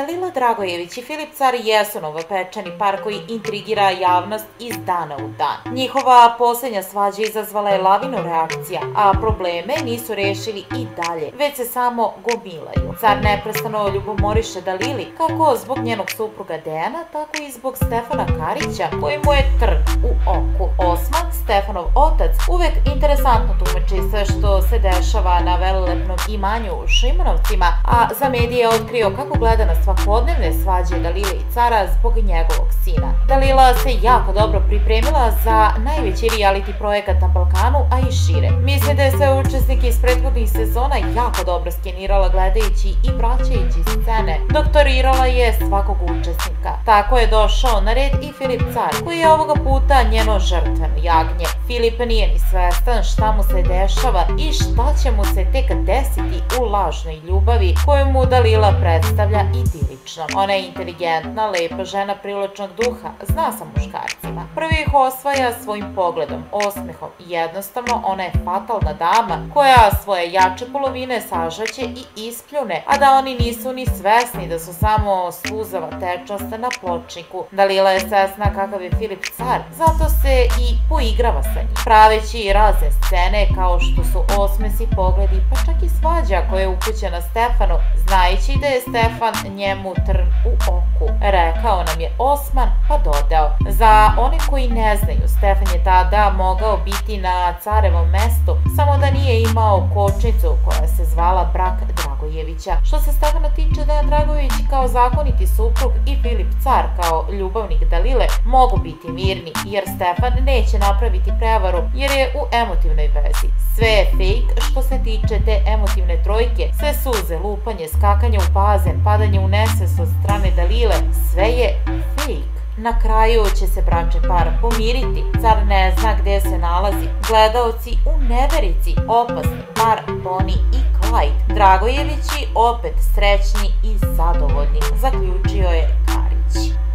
Dalila Dragojević i Filip Car jesu novopečeni par koji intrigira javnost iz dana u dan. Njihova posljednja svađa izazvala je lavinu reakcija, a probleme nisu rešili i dalje, već se samo gomilaju. Car neprestano ljubomoriše Dalili, kako zbog njenog supruga Dejana, tako i zbog Stefana Karića, koji mu je trn u oku. Osman, Stefanov otac, uvek interesantno tumači sve što se dešava na velelepnom imanju u Šimonovcima, a za medije je otkrio kako gleda na svakodnevne svađe Dalile i Cara zbog njegovog sina. Dalila se jako dobro pripremila za najveći reality projekat na Balkanu, a i šire. Mislim da je sve učesnike iz prethodnih sezona jako dobro skenirala gledajući i vraćajući scene. Doktorirala je svakog učesnika. Tako je došao na red i Filip Car, koji je ovoga puta njeno žrtveno jagnje. Filip nije ni svestan šta mu se dešava i šta će mu se tek desiti u lažnoj ljubavi koju mu Dalila predstavlja idilično. Ona je inteligentna, lepa žena privlačnog duha, zna sa muškarcima. Prvi ih osvaja svojim pogledom, osmehom i jednostavno ona je fatalna dama koja svoje jače polovine sažaće i ispljune, a da oni nisu ni svesni da su samo sluzava tečnost na pločniku. Dalila je svesna kakav je Filip Car, zato se i poigrava sa njim, praveći razne scene kao što su osmesi, pogledi, pa čak i svađa koja je upućena Stefanu, znajući da je Stefan njemu trn u oku. Rekao nam je Osman, pa dodao: za one koji ne znaju, Stefan je tada mogao biti na carevom mestu, samo da nije imao kočnicu koja se zvala brak Dragojevića. Što se Stefana tiče, Dejan Dragojević kao zakoniti suprug i Filip Car kao ljubavnik Dalile mogu biti mirni, jer Stefan neće napraviti prevaru jer je u emotivnoj vezi. Sve je fake što se tiče te emotivne trojke, sve suze, lupanje, skakanje u bazen, padanje u nesvest od strane Dalile, sve je fake. Na kraju će se bračni par pomiriti, Car ne zna gde se nalazi, gledaoci u neverici, opasni par Bonnie i Clyde, Dragojevići opet srećni i zadovoljni, zaključio je Karić.